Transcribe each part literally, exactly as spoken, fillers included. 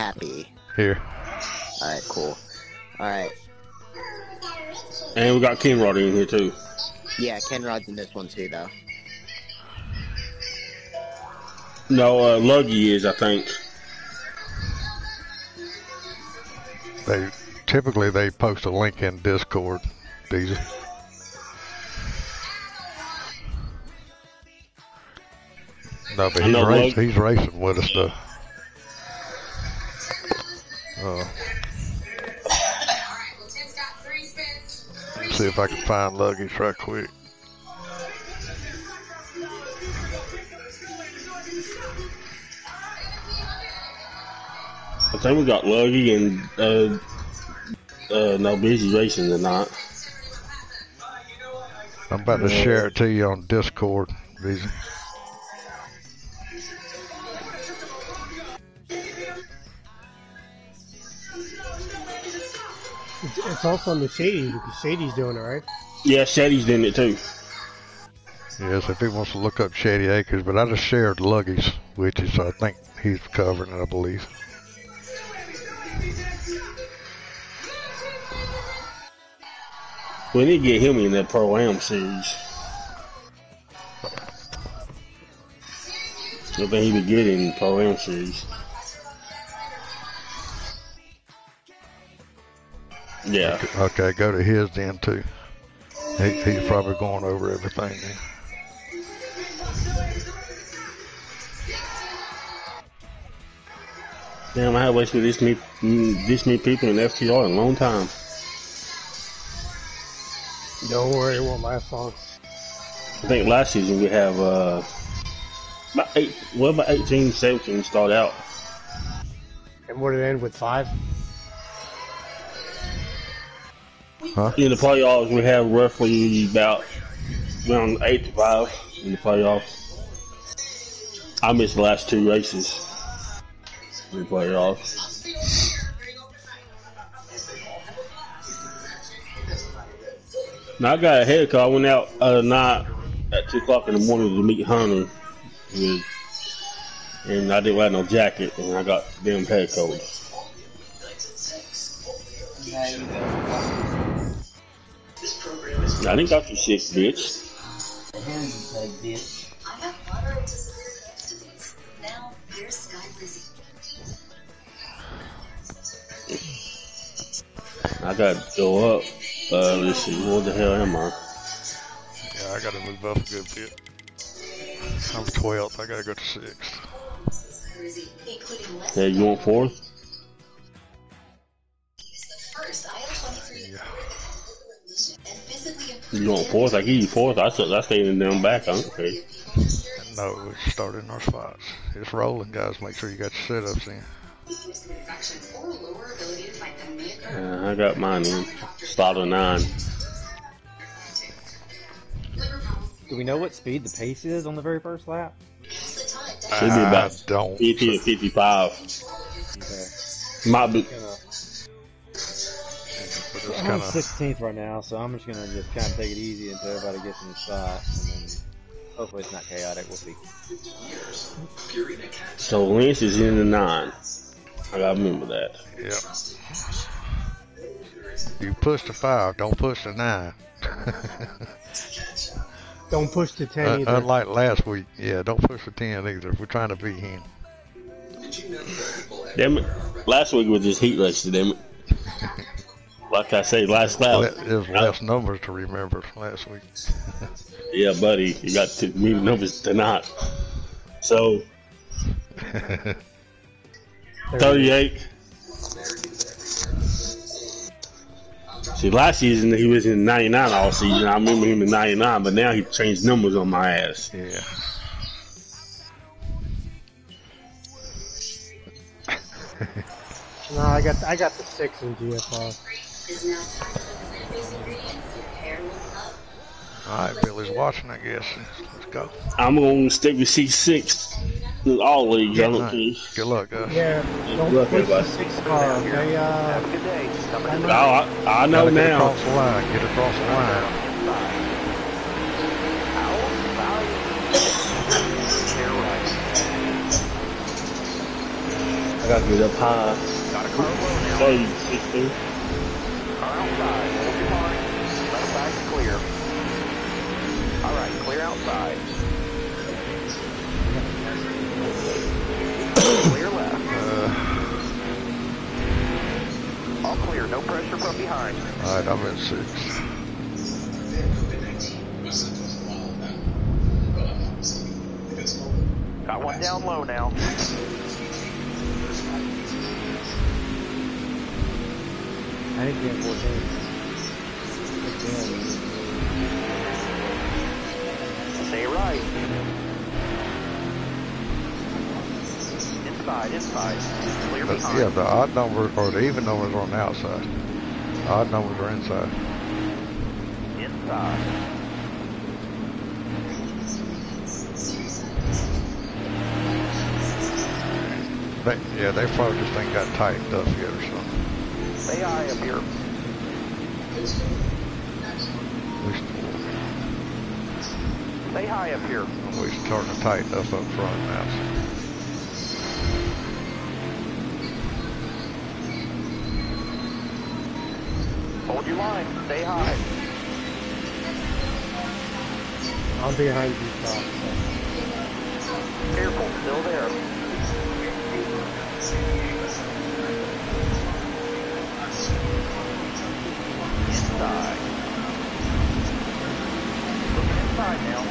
Happy. Here. Alright, cool. Alright. And we got Kenrod in here too. Yeah, Kenrod's in this one too, though. No, uh, Luggy is, I think. They typically they post a link in Discord. These. No, but he's, race, he's racing with us though. Uh, see if I can find Luggies right quick. I think we got Luggy and uh, uh, no busy racing or not. I'm about to yeah. share it to you on Discord, Visa. It's, it's also on the Shady because Shady's doing it, right? Yeah, Shady's doing it too. Yes, if he wants to look up Shady Acres, but I just shared Luggies, which is I think he's covering it, I believe. We need to get him in that Pro-Am series. I think he'd be good in Pro-Am series. Yeah. Okay, okay, go to his then too. He, he's probably going over everything then. Damn, I haven't raced with this many, this many people in F T R in a long time. Don't worry, it won't last long. I think last season we have uh, about eight, well about eighteen, seventeen start out. And what did it end with, five? Huh? In the playoffs, we have roughly about around eight to five in the playoffs. I missed the last two races in the playoffs. Now I got ahead because I went out uh, night at two o'clock in the morning to meet Hunter, with, and I didn't wear no jacket, and I got damn head cold. I didn't got you sick, bitch. I got to go up. Uh, let's see, what the hell am I? Yeah, I gotta move up a good bit. I'm twelfth, I gotta go to sixth. Hey, you want fourth? Yeah. You want fourth? I give you fourth. I said I stayed in them back. I'm okay. No, it's starting our spots. It's rolling, guys. Make sure you got your setups in. Uh, I got mine in. Start of nine. Do we know what speed the pace is on the very first lap? Should be about don't. fifty to fifty-five. Okay. Might be. I'm on sixteenth right now, so I'm just gonna just kind of take it easy until everybody gets in the spot, and then hopefully it's not chaotic. We'll see. So Lance is in the nine. I gotta remember that. Yep. You push the five, don't push the nine. Don't push the ten uh, either. Unlike last week, yeah, don't push the ten either. We're trying to beat him. Damn it. Last week was just heat race, damn it. Like I say, last lap. There's less numbers to remember last week. Yeah, buddy, you got too many numbers tonight. So, thirty-eight. See, last season he was in ninety-nine all season. I remember him in ninety-nine, but now he changed numbers on my ass. Yeah. No, I got I got the six in G F R. Alright, Billy's watching, I guess. Let's go. I'm going to stick with C six in all leagues. I don't care. Good luck, guys. Yeah, don't luck, push the everybody. six car. They, uh, Have a good day. I know. Oh, I, I know Gotta get now. across the line. Get across the line. I gotta get up high. Got a car low now. Hey, sixteen. Car outside. Hold your line. Left side clear. All right, clear outside. Clear left. Uh, All clear. No pressure from behind. Alright, I'm in six. Got one down low now. I think we're in fourteen. Stay right. Inside, inside. Clear But, behind. yeah, the odd numbers or the even numbers are on the outside. The odd numbers are inside. Inside. They, yeah, they probably just ain't got tightened up yet or something. Stay high up here. We st- Stay high up here. we starting to tighten up up front now. Hold your line. Stay high. I'm behind you, Tom. Careful. Still there. Inside. Looking inside now.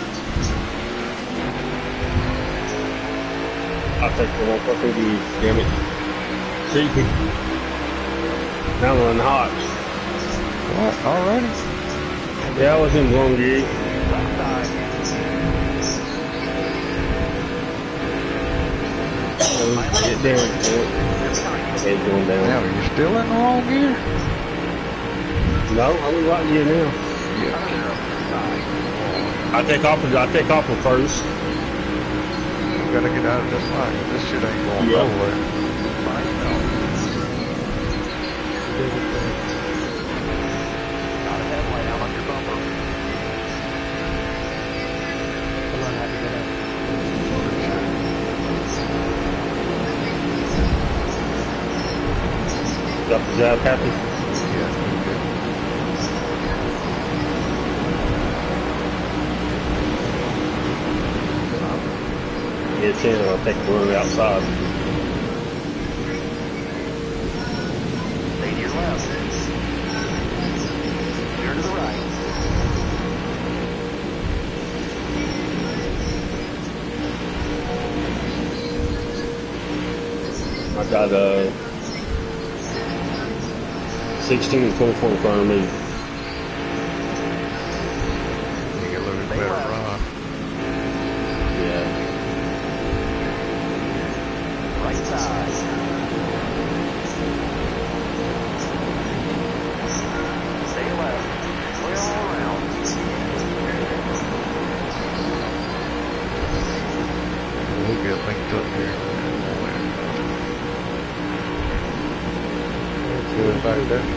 I'll take the one for these, damn it. See? Now I'm running hot. What? Already? Yeah, I was in wrong gear. Left side. Get down. Okay, going down. Now, are you still in the wrong gear? No, I'm in right gear now. I take off. I take off the first. We gotta get out of this line. This shit ain't going Yeah. nowhere. Got a headlight out on your bumper. Come on, have to get up. Got the job happy. Yeah, okay. Yeah, ten. I'll take the run outside. Stay to your left. Clear to the right. I got uh sixteen and twenty-four in front of me. You get a little bit Stay better left. run. Yeah. Right side. Stay left. Clear all around. We'll get linked up here. Good back there.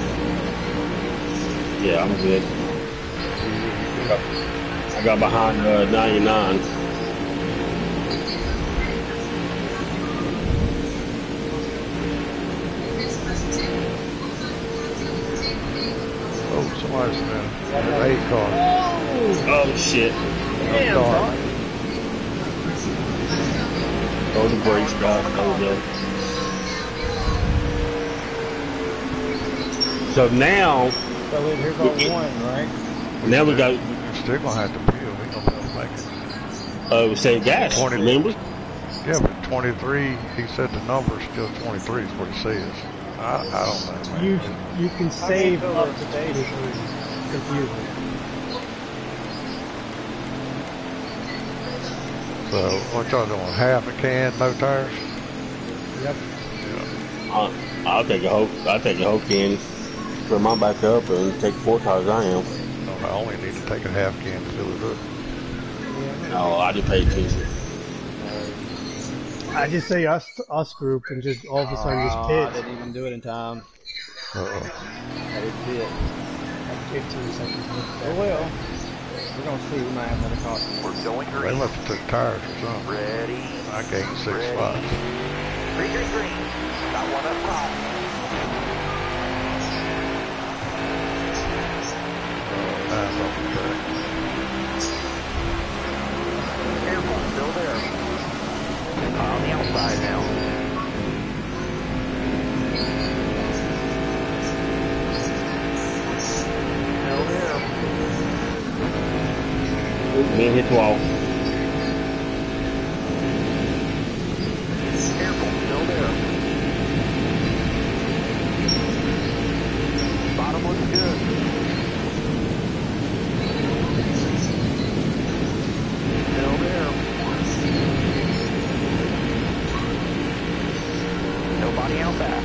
Yeah, I'm good. I got, I got behind uh, ninety-nine. Oh, somebody's in an eight car. Oh shit. Damn, dark. Oh, the brakes, guys. There we go. So now, So wait, here's our one, right? now we got We're still gonna have to peel. We gonna be able to make it. uh, we say gas. twenty. Remember? Yeah, but twenty-three. He said the number's still twenty-three is what he says. I, I don't know, man. You you can save fill up up to the base. twenty-three. Confusing. So what y'all doing? Half a can, no tires? Yep. I'll, I'll take a whole. I'll take a whole can. Fill mine back up and take four tires. I am. No, I only need to take a half can to fill it up. No, I just paid attention. I just say us us group and just all of a sudden Oh, I just pitch. didn't even do it in time. Uh-oh. I didn't see it. Like fifteen seconds. Oh well. We're gonna see. We might have another cost. We're going They green. must have took tires or something. Ready. I gained six Ready. spots. Green, green, green. Got one up top. Nice off the track. Careful, still there. On the outside now. Still there. Man hit the wall. Careful, still there. Bottom looks good. Still there. Nobody out back.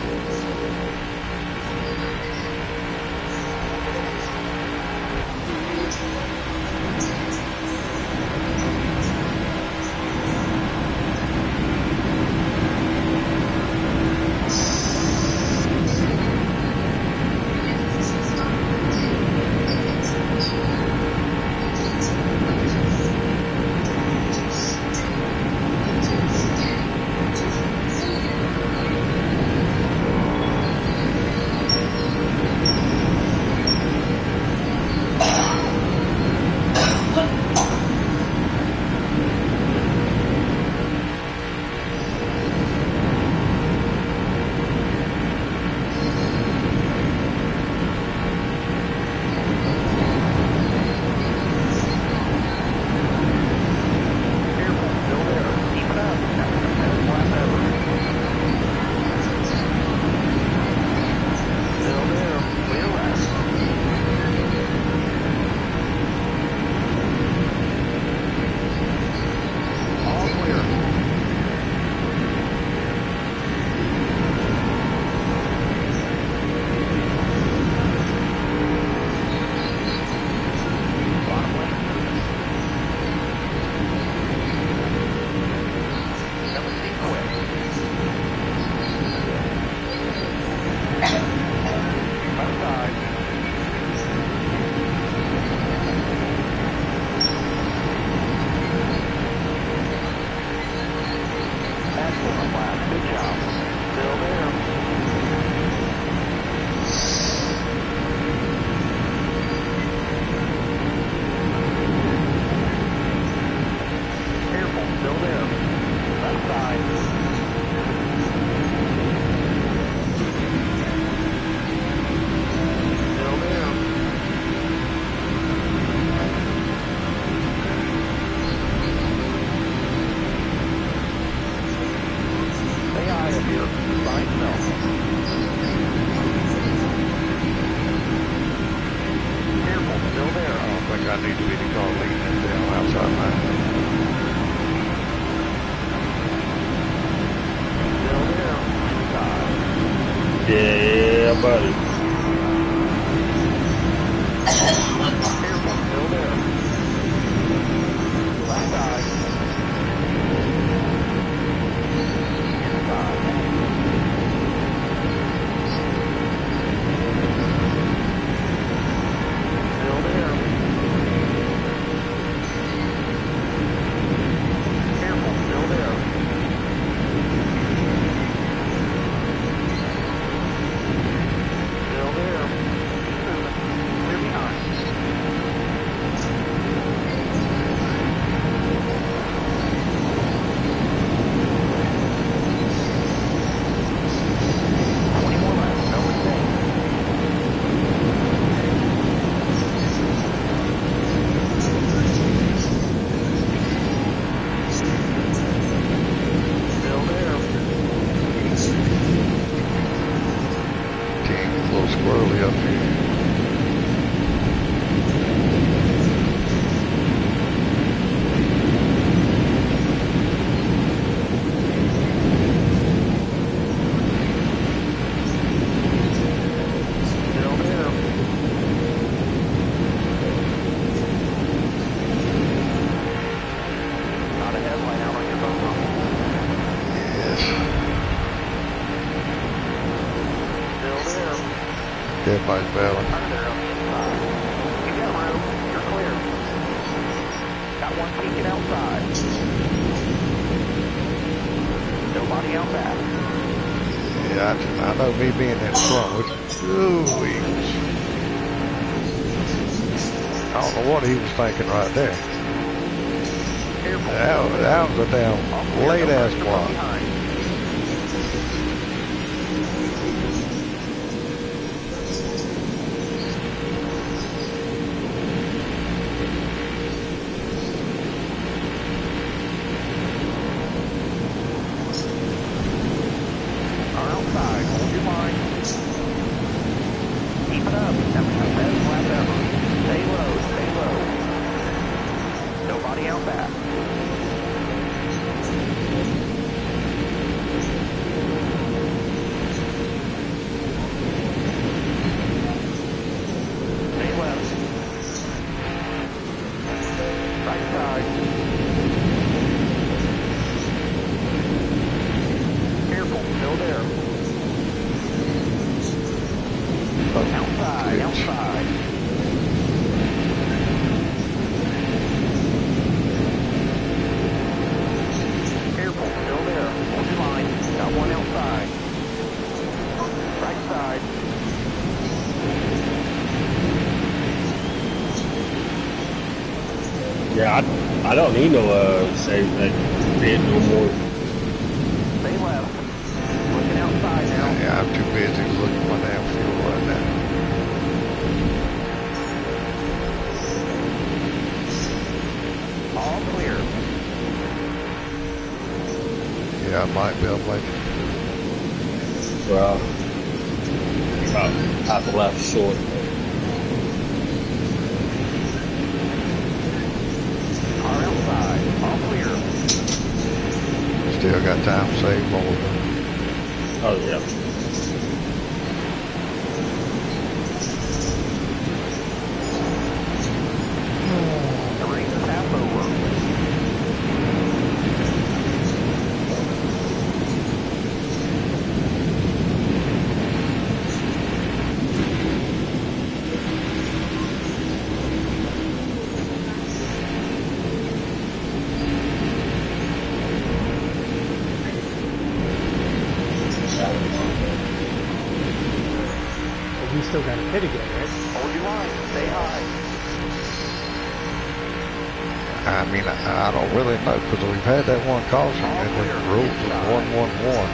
I need to be the car leading it down outside line. Still there. Inside. Yeah, buddy. Careful, still there. Left side. Inside. Still there. Careful, still there. Still there. Keep moving. Clear behind. Twenty more laps, no mistake. Still there. King, a little squirrely up here. Still there. Not a headlight out on your phone. Yes. Still there. Headlights bailing. Under there on the inside. You got room. You're clear. Got one peeking outside. Still Nobody out back. Yeah, I, I know me being in front with ooh, Eagles. I don't know what he was thinking right there. Careful. That, was- that was a damn late ass block. Behind. Are outside. Hold your line. Keep it up. That was the best lap ever. Stay low. Stay low. Nobody out back. Stay left. Right side. Careful. Still there. Outside. Outside. Careful, still there. Hold your line. Got one outside. Right side. Yeah, I, I don't need no uh save like bid no more. Stay left. Looking outside now. Yeah, I'm too busy looking at my damn fuel right now. All clear. Yeah, I might be able to make it. Well, about half a lap short. Are outside. All clear. Still got time to save more though. Oh yeah. The race is half over. But we still got to pit again, right? Hold your line. Stay high. I mean, I, I don't really know because we've had that one caution and the rules was one one one.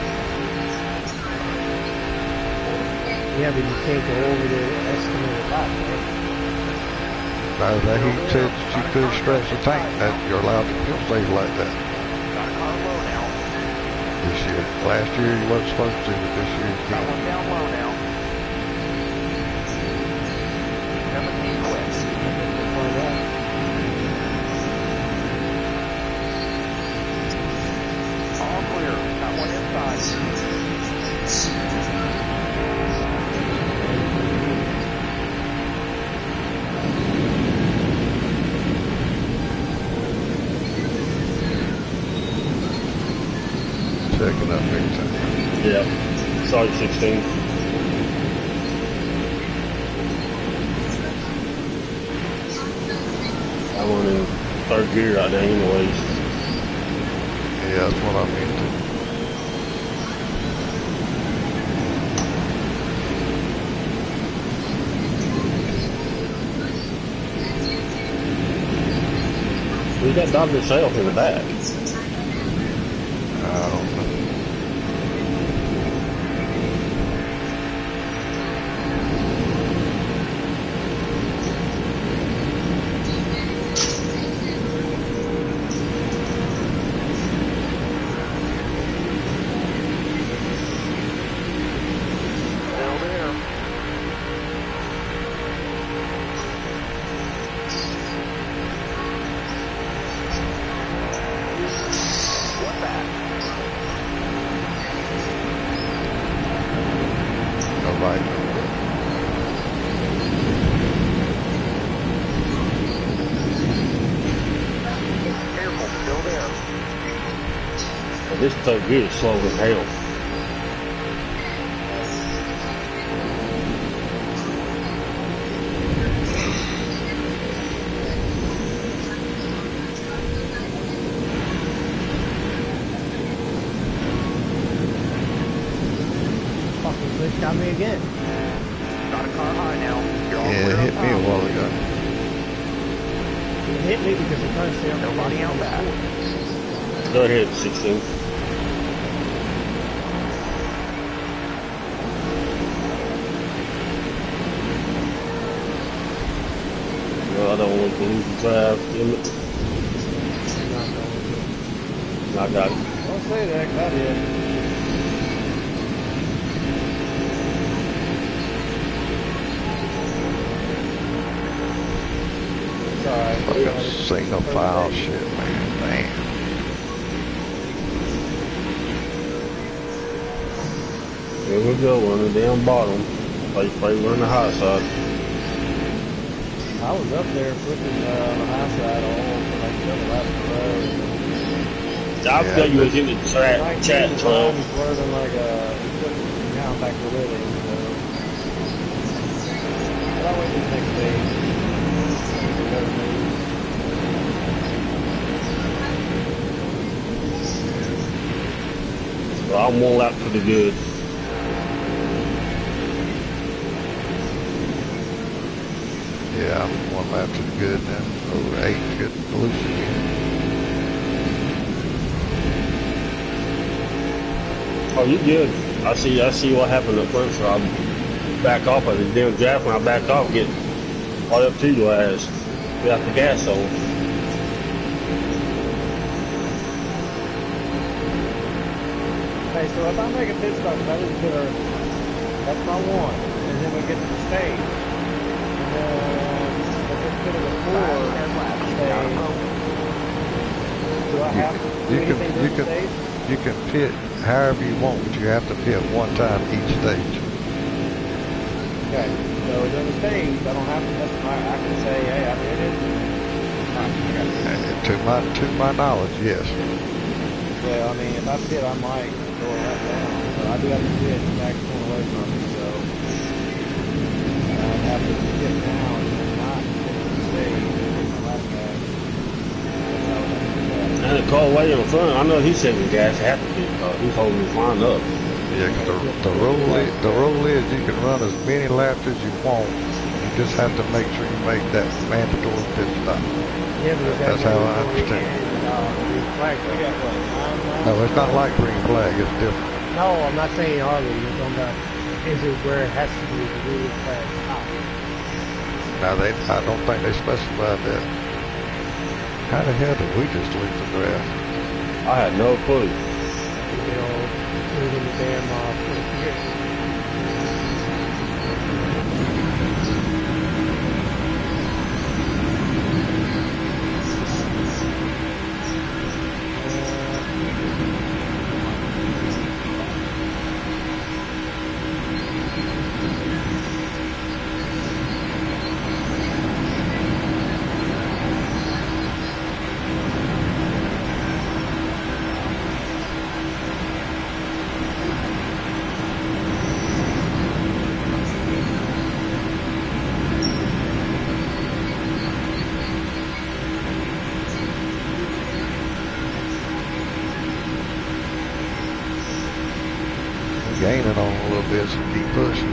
Yeah, but you can't go over the estimated lap, right? No, that he said that you could stretch the tank, that you're allowed to kill save like that Got a car low now. this year. Last year you wasn't supposed to, but this year you Got can. one down low now. seventeen quick. Find out. All clear. Got one inside. Checking up big time. Yeah. Sorry, sixteen. I went in third gear right there anyways. Yeah, that's what I mean to. We got Doctor Self in the back. I don't know. Still there. One back. All right. Careful, still there. But this third gear is slow as hell. Fucking glitch got me again. Got a car high now. You're all Yeah, clear it up hit me a top. while ago. It hit me because I'm trying to stay on the Nobody out back. Go ahead, sixteen. Well, I don't want to lose the drive, damn it. I got it. Don't say that, 'cause I did. It's alright. Fucking single file shit, man. Damn. Here we go, on the damn bottom. Play, play, run the high side. I was up there flipping uh, on the high side all for like the other lap of the road. I Yeah, feel you was in the track, Like, chat he's twelve. He's swerving like a, he's putting down back to Lily, so. But I'll wait till the next day. Well, I'm one lap to the good. Yeah, I'm one lap to the good now. Over eight, good loose again. Oh, you good. I see, I see what happened up front, so I'll back off of the damn draft. When I back off, get all up to your ass. Got the gas on. Hey, so if I make a pit stop, I just put her, that's my one, and then we get to the stage. And then, if it's put it a four, Ten laps. Down the road. do I have to do You can, anything you to the can, stage? you can pit however you want, but you have to pit one time each stage. Okay, so during the stage, I don't have to, that's my, I can say, hey, I did it. Alright, I got it. And to my, to my knowledge, yes. Well, I mean, if I pit, I might go right down. So I do have to pit, the back's going away from me, so I'd have to pit down and not pit to the stage and put my last back. That's how I would have to do that. And the car way in front, I know he's saving gas half of it, uh, he's holding his line up. Yeah, 'cause the, the rule is, the rule is you can run as many laps as you want. You just have to make sure you make that mandatory pit stop. Yeah, but That's how I understand it. Flag, we got what, nine laps? No, it's not like green flag, it's different. No, I'm not saying our league. I'm talking about is it where it has to be the rule flag stop. Now they, I don't think they specified that. How the hell did we just leave the draft? I had no clue. You know, moving the damn uh, forget. Gaining on a little bit, so keep pushing.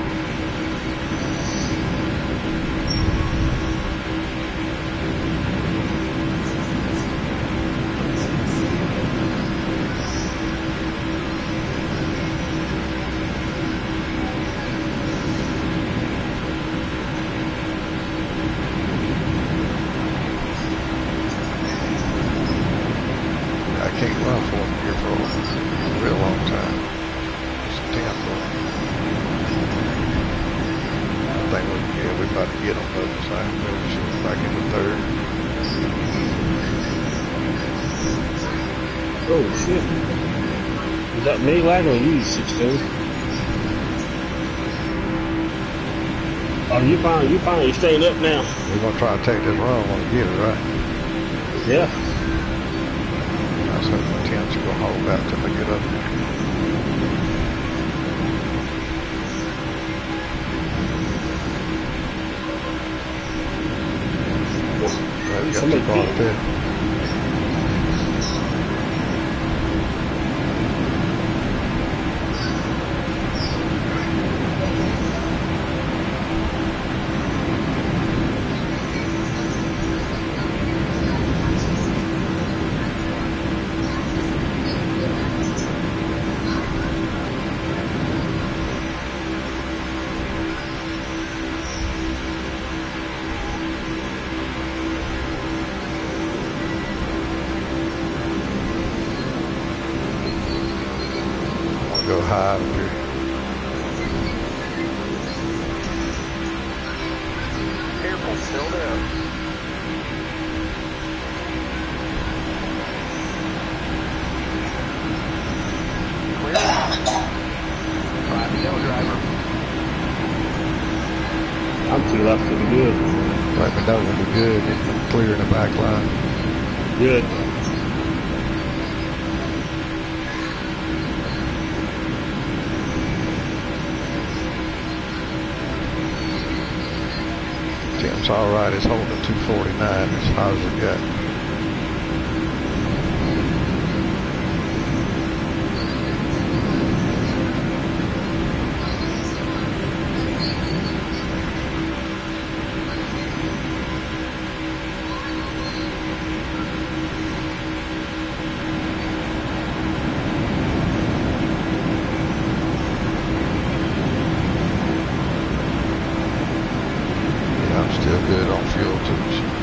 I can't run for him here for a real long time. I think we, yeah, we about to get on the other side. Maybe we should go back into third. Oh shit. Is that me lagging or you, sixteen? Oh, you fine, you fine, you straight up now. We're gonna try to take this run when we get it, right? Yeah. That's how my ten's gonna hold out till I get up there. Well, we got Somebody two cars beat- pit. high up here. Careful, still there. Clear. Five to go, driver. I'm two laps to the good. Let me know when we're good and I'm clear in the back line. Good. Tim's alright, it's holding two forty-nine as high as it got. Still good on fuel too.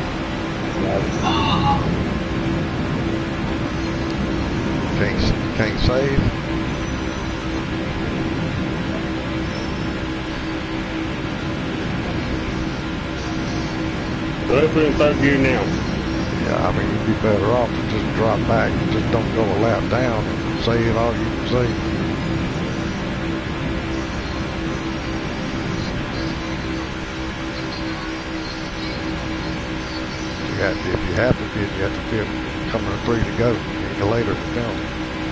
Can't can't save. So if we're in third gear now. Yeah, I mean you'd be better off to just drop back and just don't go a lap down and save all you can save. If you have to pit, you have to pit coming to three to go. You can later to penalty.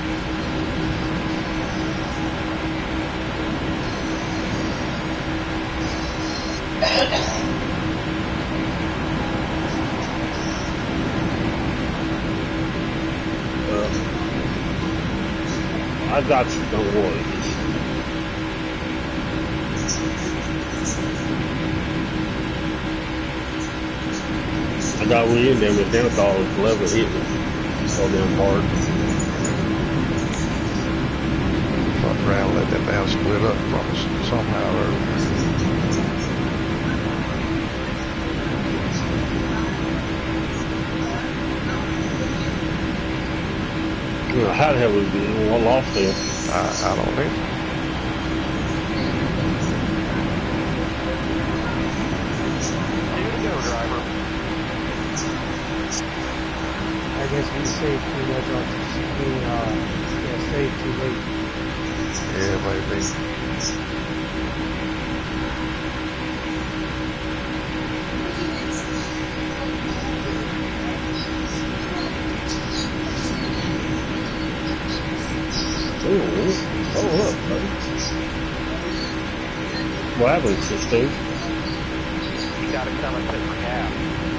Uh, I got you, don't worry. I got way in there with them dogs, level hit me so damn hard. Fuck around, let that down split up from us somehow earlier. You know, how the hell was it? I lost there. I, I don't know. Here to go, driver. I guess we saved too much on we uh yeah, saved too late. Yeah, maybe. Oh, oh up, buddy. What happened, sister? You gotta come and put my gas.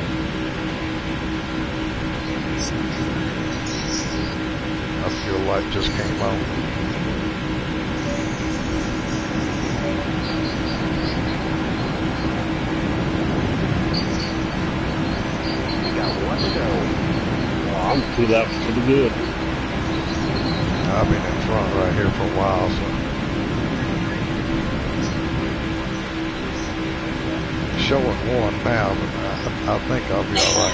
I feel like just came on. You got one to go. Oh, I'm two laps to the good. I've been in front right here for a while, so. Showing one now, but I, I think I'll be alright.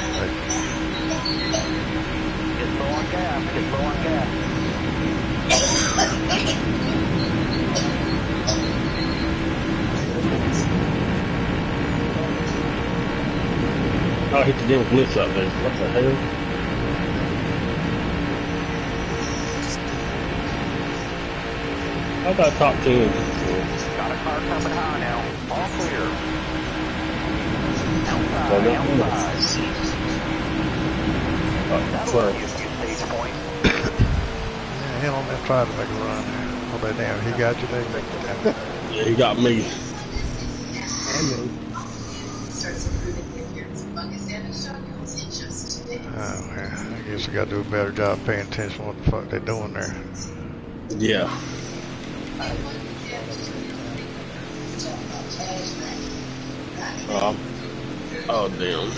Get low on gas. Get low on gas. Oh, I hit the damn blitz out there. What the hell? I got top ten. Got a car coming high now. All clear. Outside, Well, no, outside. That'll well. give you a stage point. Yeah, hell, I'm gonna try to make a run there. Oh, but damn, he got you there. Yeah, he got me. And me. Oh, yeah. I guess we gotta do a better job paying attention to what the fuck they're doing there. Yeah. Um, oh, damn.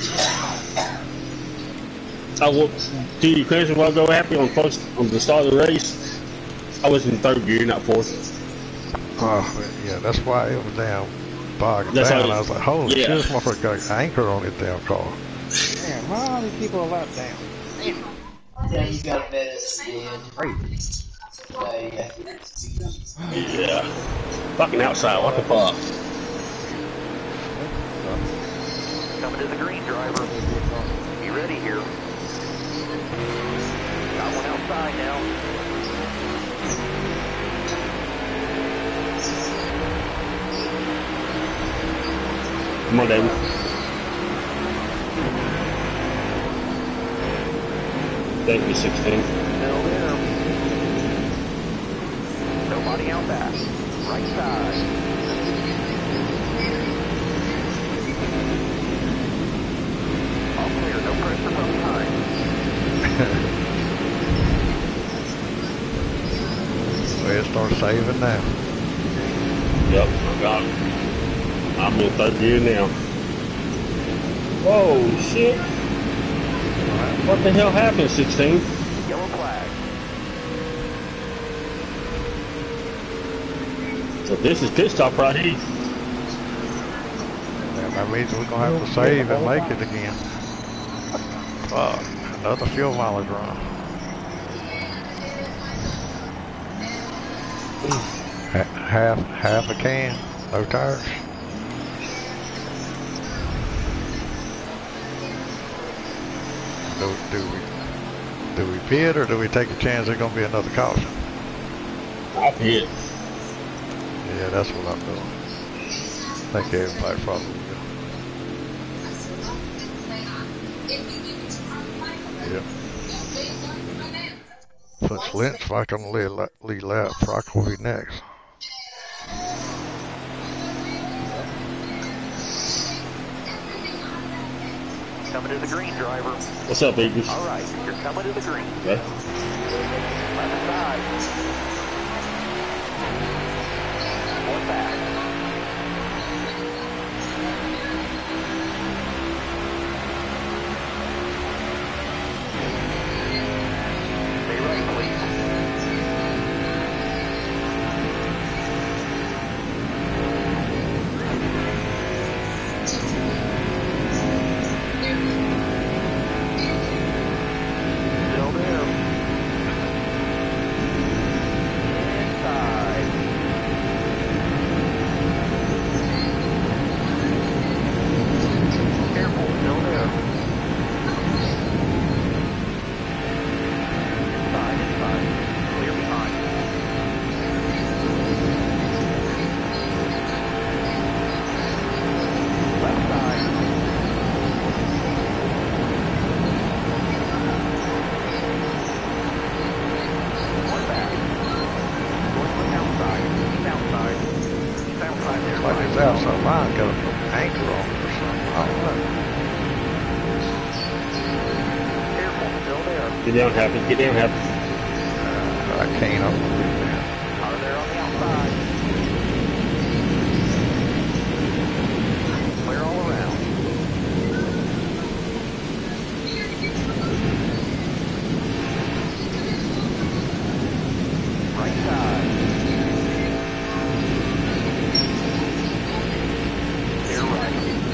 I will, do you crazy while I go happy on first, on the start of the race? I was in third gear, not fourth. Oh, yeah, that's why it was down, bogging That's down. how- I was like, holy yeah. shit, this motherfucker got an anchor on it damn car. Damn, why are these people a lap down? Yeah, you got this, dude. Great. Yeah. Fucking outside, what the fuck? Coming to the green, driver. Be ready here. Got one outside now. Come on, David. Thank you, sixteen. Still there. Nobody out back. Right side. All clear. No pressure from behind. We'll start saving now. Yep, I got it. I'm in third gear now. Whoa, shit. What the hell happened, sixteen? Yellow flag. So this is pit stop right here. Yeah, that means we're going to have to save and make it again. Fuck, another fuel mileage run. Ha half, half a can, no tires. Do, do we do we pit or do we take a chance there's going to be another caution? I pit. Yeah, that's what I'm doing. I think everybody probably will. Yep. Since Lynch like on the lead, lead lap, Brock will be next. Coming to the green, driver. What's up, Eagles? All right, you're coming to the green. Okay. Left side. One back. Stay right, please. Still there. Inside. Careful, still there. Inside, inside. Clear behind. Left side. One back. Going to the outside. He's outside. He's outside there. Like it's outside line, got an anchor on it or something. I don't know. Careful, still there. Get down, Happy. Get down, Happy. I can't on the lead now. Out of there on the outside. Clear all around. Right side. Clear right.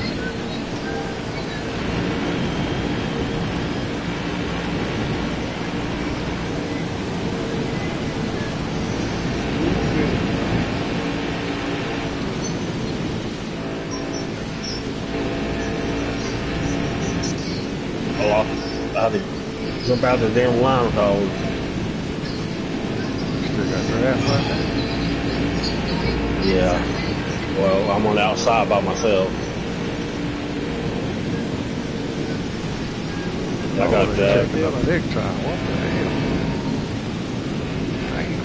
Oh, I had to jump out the damn line code. Still got draft left. Yeah. Well, I'm on the outside by myself. I got Oh, they that. checking up big time. What the hell? Damn.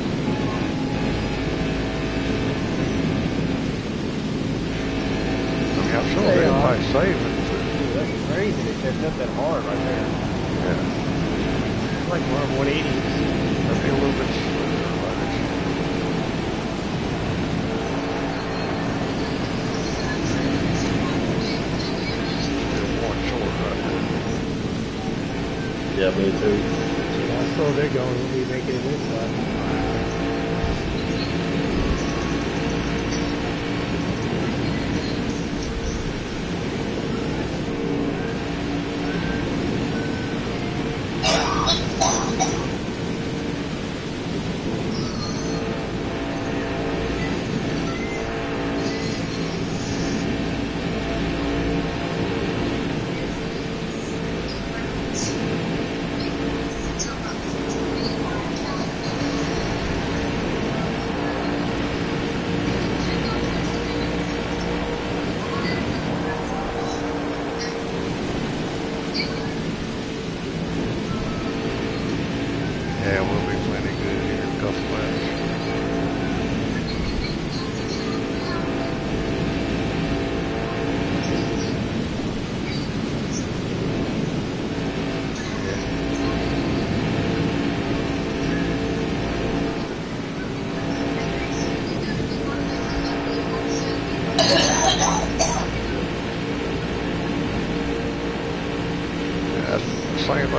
I mean, I'm sure They are. everybody's saving. Dude, that's crazy. They checked up that hard right there. Yeah. It's like we're on one eighty. That'd be a little bit smoother, but it's still one short right there. Yeah, me too. Yeah, how slow they're going. We'll be making it inside.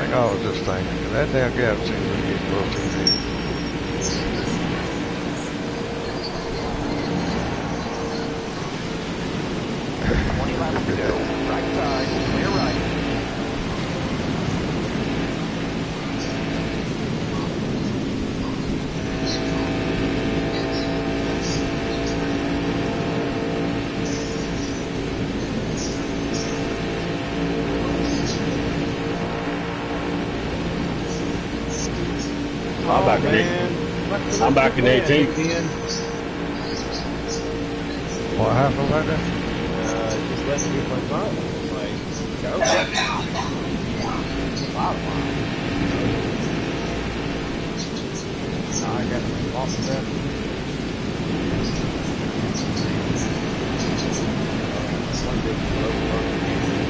thing I was just thinking. That damn gap seems to be a little too big. twenty laps to go. Right side, clear right. I'm back in eight. I'm back in eighteen. What happened right there? Uh, just letting me play fun. Like, go. Bottom line. Now I got to off of that. One big blow.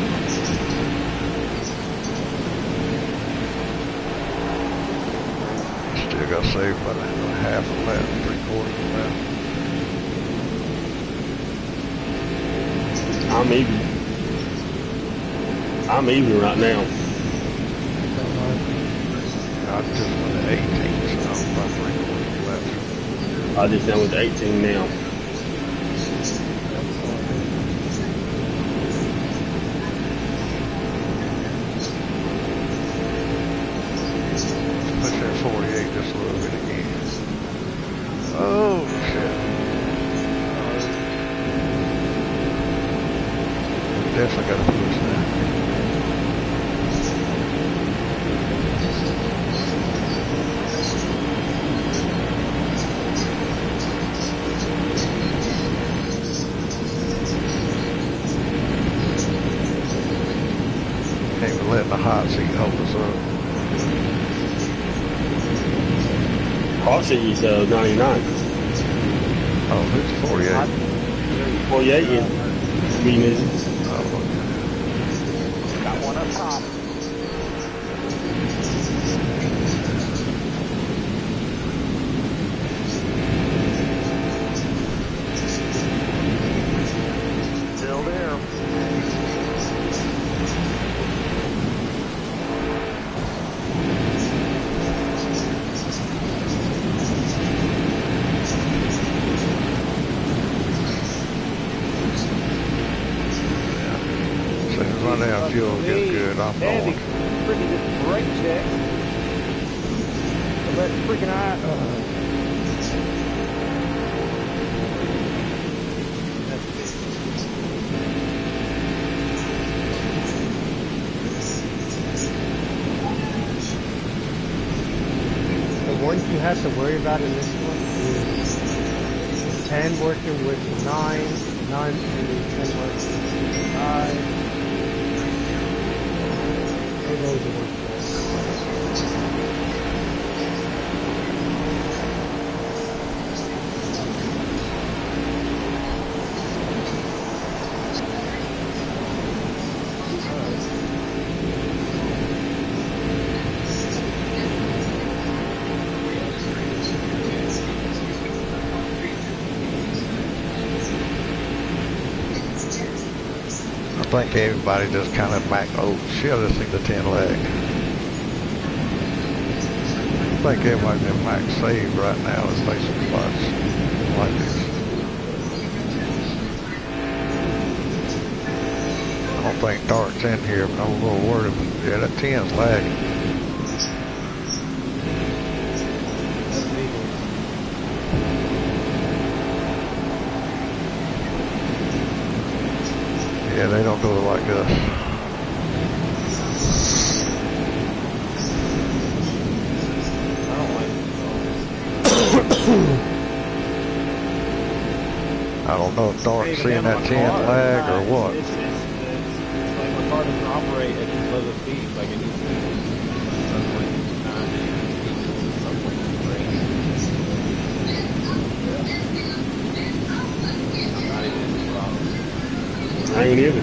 Still got saved by half a lap, three quarters of a lap. I'm even. I'm even right now. I just went to eighteen, so I'm about three quarters of a lap. I just done with eighteen now. Push that forty-eight just a little bit again. Oh, shit. Definitely got to push that. Can't be letting the hot seat hold us up. Hot seat is uh, ninety-nine. Oh, it's forty-eight. forty-eight is medium. Got one up top. Still there. Run down fuel, get good, I'm Heavy, going. pretty good brake check. So that freaking eye. Uh, that's the one you have to worry about in this one is ten working with nine, nine and ten working with five. Those are the I think everybody just kind of back, oh shit, I just think the ten leg. I think everybody's in max save right now is facing spots like this. I don't think Dart's in here, but I'm a little worried. Yeah, that ten's lagging. Yeah, they don't do it like us. I don't know if Dart's seeing that ten lag or what. It's, it's, it's like my car doesn't operate at these low speeds like it needs to. I ain't either.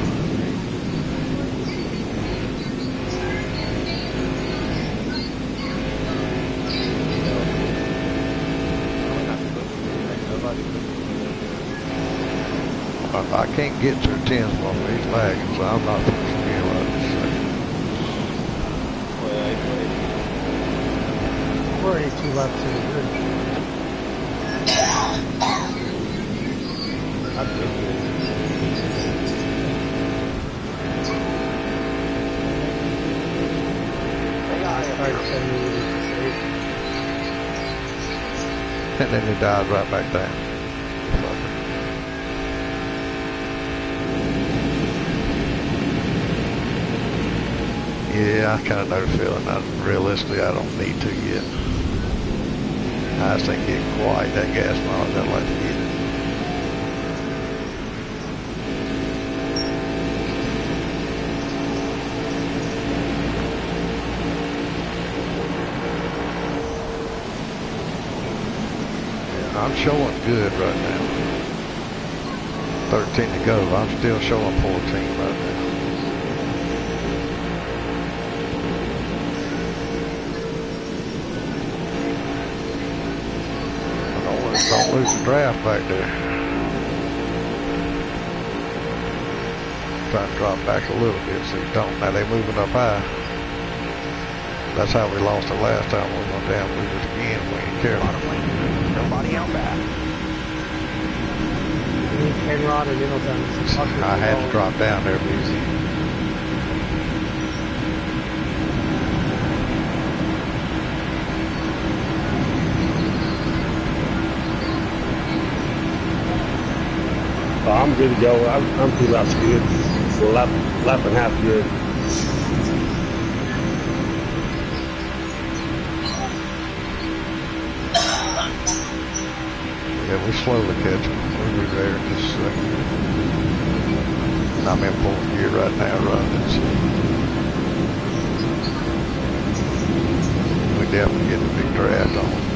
I, I can't get to the tens while he's lagging, so I'm not supposed to be allowed to say. forty-two laps in the good. I'd be good. Alright, seventy. And then he died right back down. Fucker. Yeah, I kind of know the feeling. I, realistically, I don't need to yet. I just ain't getting quite that gas mileage I'd like to get. Yeah, I'm showing good right now. thirteen to go. I'm still showing fourteen right now. Don't lose the draft back there. Trying to drop back a little bit so you don't. Now they're moving up high. That's how we lost it last time. We're going down move it again. We ain't careful. Nobody out back. We need Kenrod and Middleton. I had to drop down there easy. Oh, I'm good to go. I'm, I'm two laps good. So lap, lap and a half good. Yeah, we slowly catch them. We'll be there in just a second. I'm in fourth gear right now running, so we definitely get a big draft on.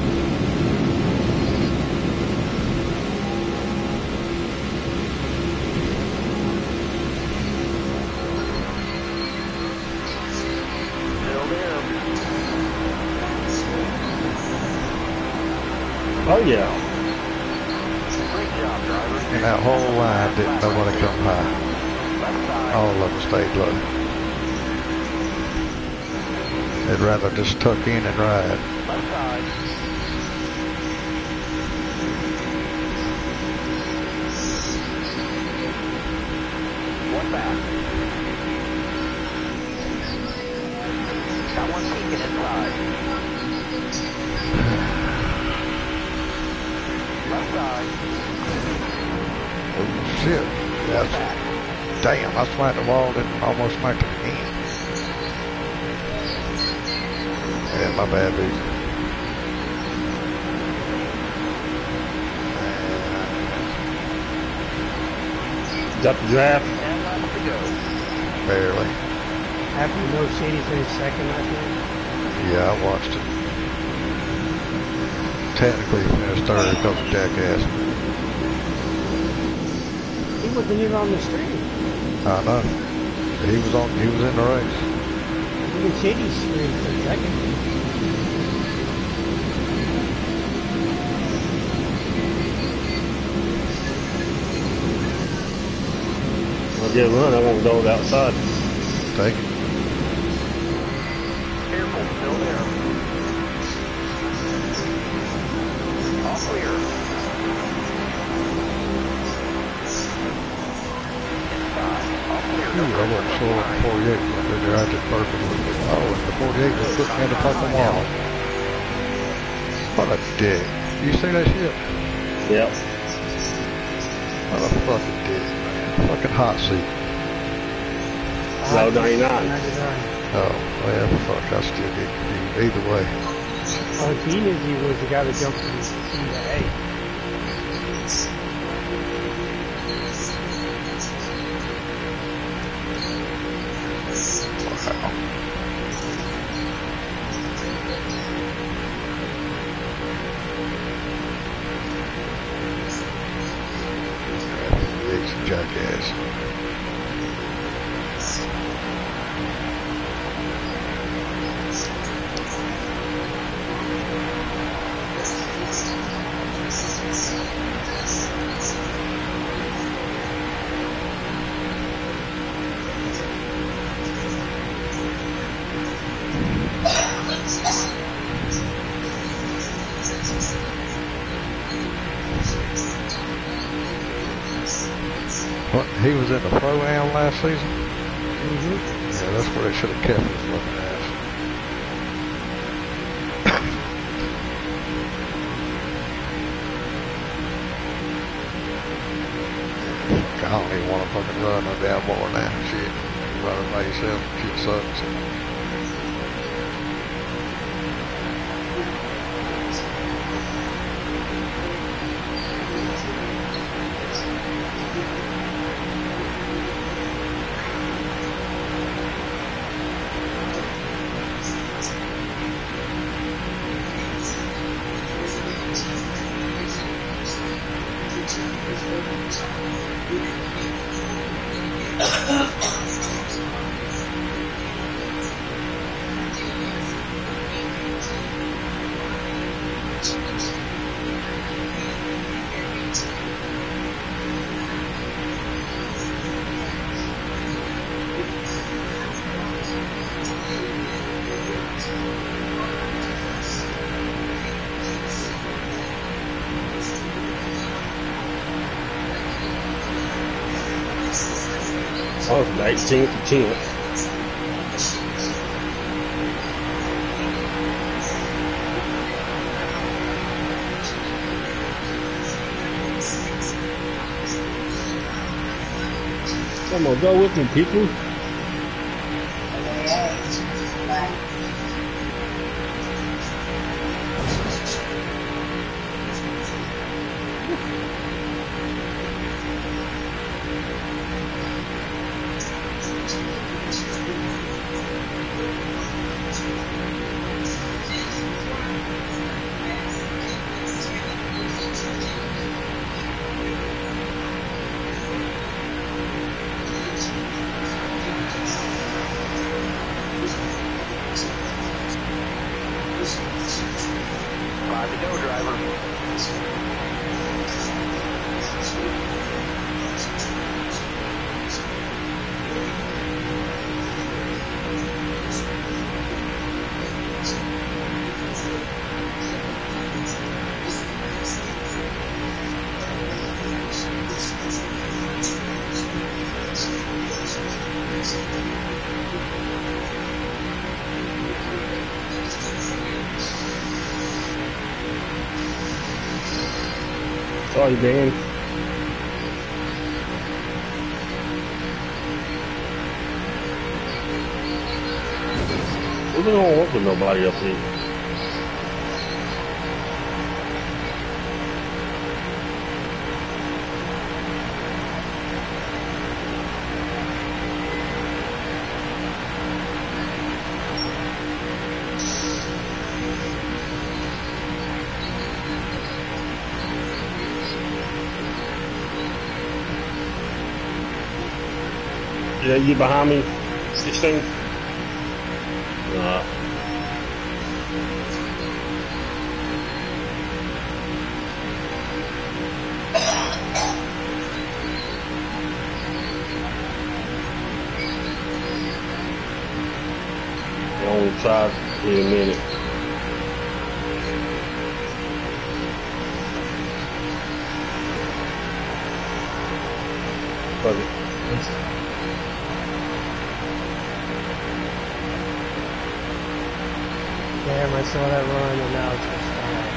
Oh, yeah. Great job, driver. And that whole line didn't nobody come high. All of them stayed low. They'd rather just tuck in and ride. Left side. One back. Got one peeking inside. Left side. Oh shit. That's, damn, I smacked the wall and almost smacked it again. Yeah, my bad, dude. Got the draft. Ten laps to go. Barely. After no Shady finished second, I think. Yeah, I watched it. Technically finished third because of jackass. He wasn't even on the street. I know. He was on. He was in the race. Even Shady's screen for second. I'll get a run. I won't go outside. Take it. Careful, still there. All clear. Inside. All clear. Ooh, I wasn't sure what the forty-eight was right there. I did perfectly. Oh, and the forty-eight was putting me in the fucking wall. What a dick. You see that shit? Yep. What a fucking dick, man. Fucking hot seat. No, ninety-nine. ninety-nine. Oh, well, fuck. I still get confused. Either way. Oh, he knew he was the guy that jumped from C to A. Wow. Big jackass. What, he was in the Pro-Am last season? Mm-hmm. Yeah, that's where they should have kept his looking ass. Fuck, I don't even want to fucking run no damn more now. Shit. Running by yourself, shit sucks. Oh, it's nineteen to ten. Come on, go with me, people. Five to go, driver. Sorry, Dan. We don't work with nobody up here. Yeah, you behind me, sixteen? Nah. I only tried in a minute. Fuck it. Damn, I saw that run and now it's just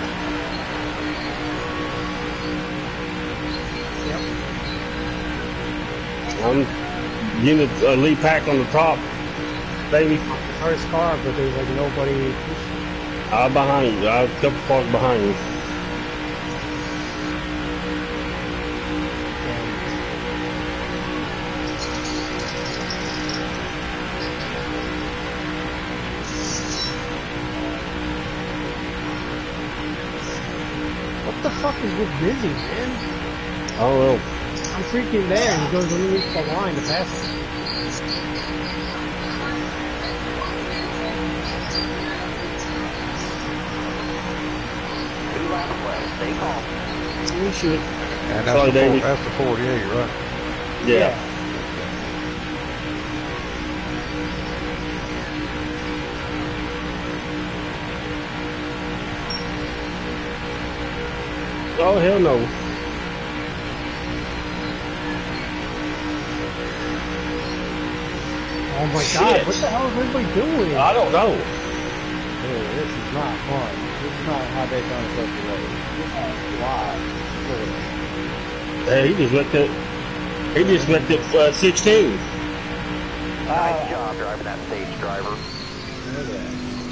fine. I'm getting a lead pack on the top, baby. First car, but there's like nobody. I'm behind you. I'm a couple cars behind you. What the fuck is with Busy, man? I don't know. I'm freaking there, and he goes underneath the line to pass it. Two laps left. Stay calm. We should. And that's, Sorry, the, Davey. four, that's the forty-eight, right? Yeah. Oh, hell no. Oh my Shit. god, what the hell is everybody doing? I don't know. Dude, this is not fun. This is not how Daytona supposed to race. This is wild. Hey, he just wrecked it. He just wrecked it uh, sixteen. Nice job driving that stage, driver. Look at that.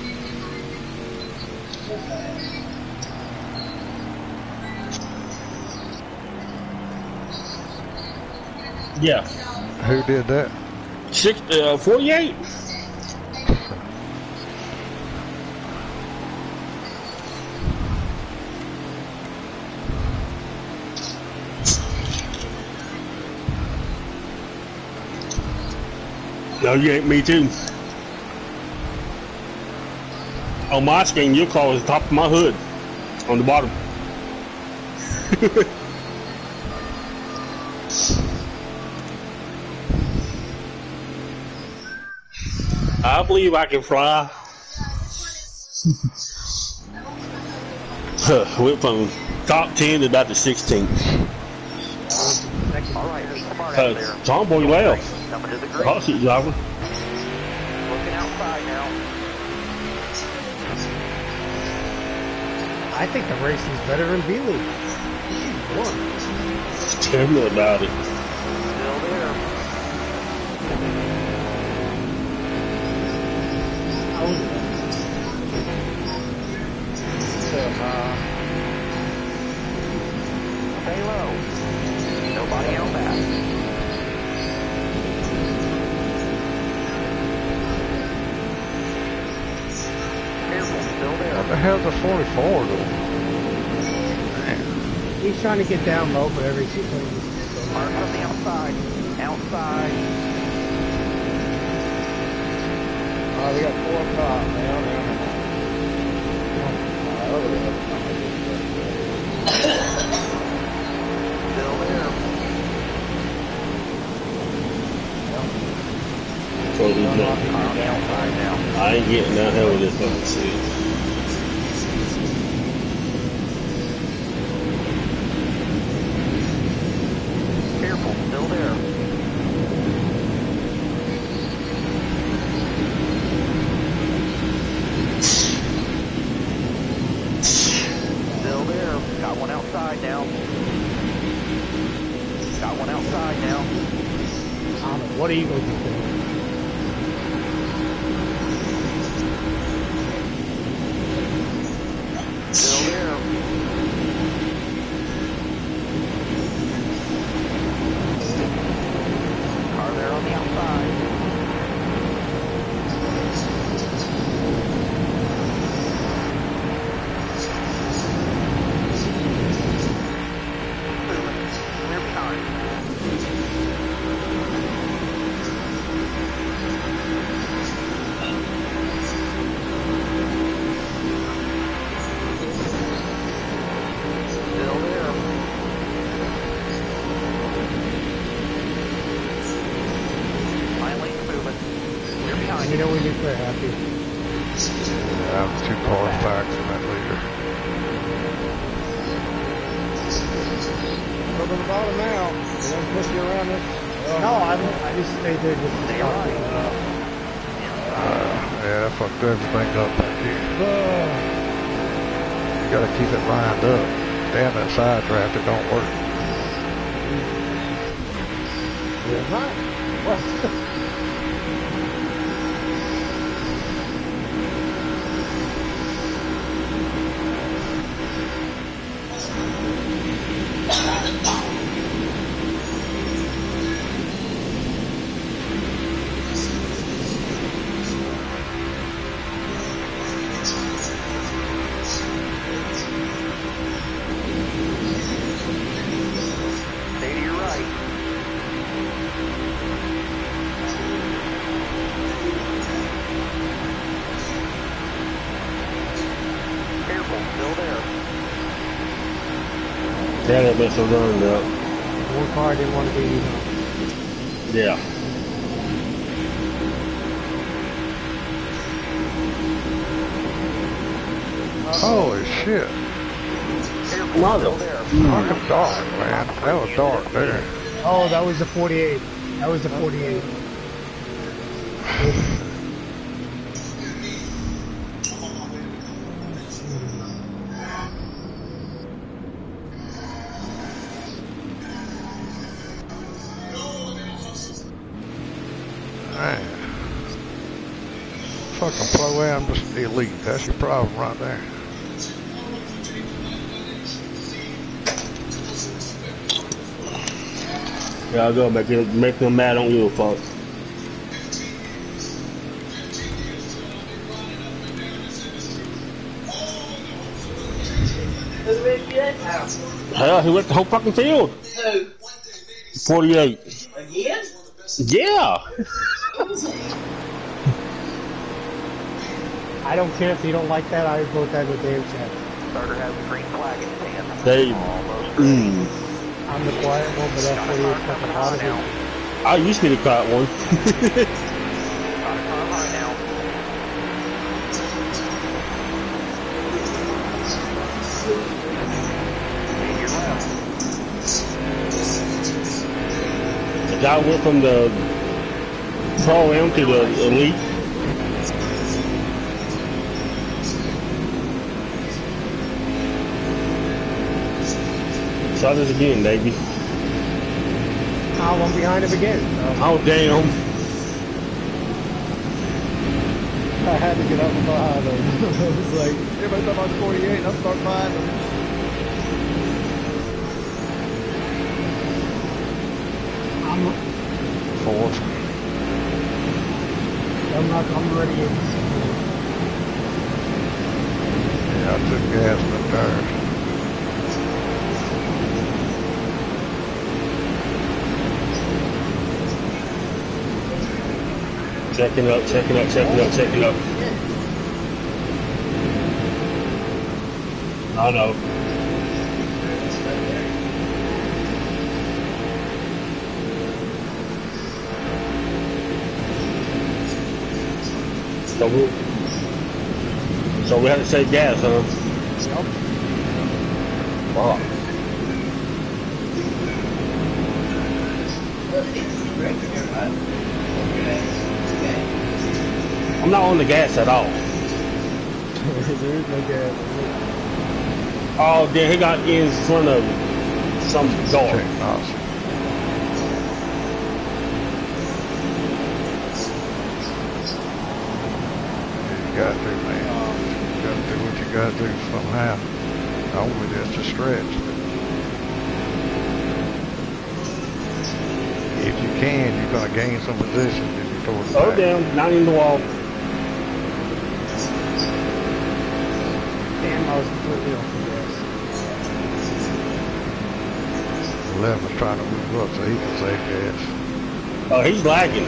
Yeah. Who did that? Six, uh, forty-eight. No, you ain't me too. On my screen, your car was the top of my hood. On the bottom. I believe I can fly. Went from top ten to about the sixteenth. All right, be smart out there. Uh, Tomboy left. Coming to the The green. hot seat driver. Looking outside now. I think the race is better than Beeley. Won. Tell me about it. Still there. How was it? So, uh, Stay low. Nobody out back. Careful, still there. What the hell's a forty-four though? He's trying to get down low, but every season. Mark on the outside. Outside. oh, we got four top now. now. Oh, over there. Still there. So he's On not. the outside now. I ain't getting that hell with this fucking seat. Careful, still there. Still there. Got one outside now. Got one outside now. I don't know, what are you going to do? Still there. Car there on the outside. Clear behind. Still there. My lane's moving. Clear behind You you. know when you're clear happy. Yeah, I'm two cars back from that leader. Go to the bottom now. And then push you around this. Oh, No, I don't. I just stayed there just to Stay stop right. it. Uh, Uh, yeah, I fucked everything up back here. uh, You gotta keep it lined up. Damn, that side draft, it don't work. you're not. What? Stay to your right. Careful, still there. Yeah, that mess around up. one car didn't want to be, you know. Yeah. Holy shit. Careful, Mother. still there. Fucking dark, man. That was dark there. Oh, that was the forty-eight. That was the forty-eight. Man. Fucking pro-am just elite. That's your problem right there. Yeah, I'll go make it, make them mad on you, fuck. Hell, he went the whole fucking field. Who? forty-eight. Again? Yeah. I don't care if you don't like that. I vote that with Dave Chat. Starter has a green flag in his hand. They. Almost Mm. I'm the quiet one, but that forty-eight fucking hot of it. I used to be the quiet one. Got a car high now. Take your left. The guy went from the pro-am to the elite. Try this again, baby. Oh, I'm behind him again. So Oh, damn. I had to get up and behind him. I was like, everybody's up on forty-eight, and I'm starting behind him. I'm, Fourth. I'm not, I'm ready. Yeah, I took gas in the tires. Checking up, checking up, checking up, checking up. I know. So we, so we had to save gas, huh? Wow. I'm not on the gas at all. There is no gas. Oh, then he got in front of some door. Check awesome. You got to, man. You got to do what you got to do somehow. Only just a stretch. If you can, you're going to gain some position if you're towards the Oh, back. down, not in the wall. Damn, I was completely off the gas. eleven was trying to move up so he can save gas. Oh, he's lagging.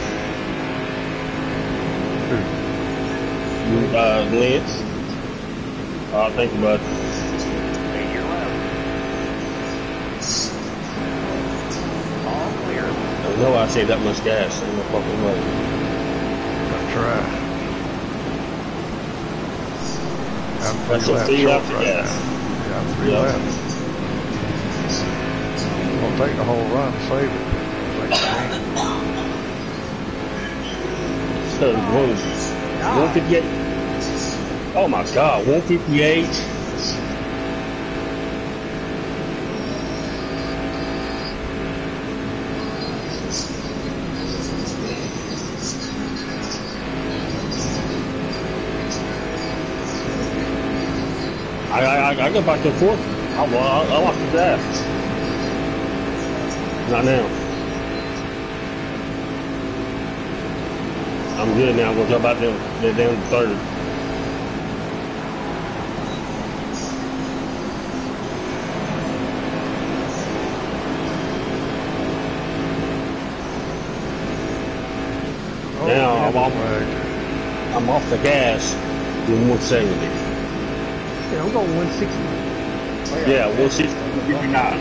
Uh, Lance. Oh, thank you, bud. Take your left. All clear. I know I saved that much gas. Ain't no fucking way. That's right. I'm That's three a laps three short laps of right gas. now. Yeah, I'm three Yep. laps. I'm going to take the whole run to save it. Take the game. So, one, one fifty-eight. Oh my God, one fifty-eight. I, I, I go back and forth. I, well, I, I lost the draft. Not now. I'm good now. I'm going to jump out there. They're down to third. Oh, Now I'm off, right. I'm off the gas in one seventy. Yeah, I'm going one sixty. Yeah, one sixty, one fifty-nine.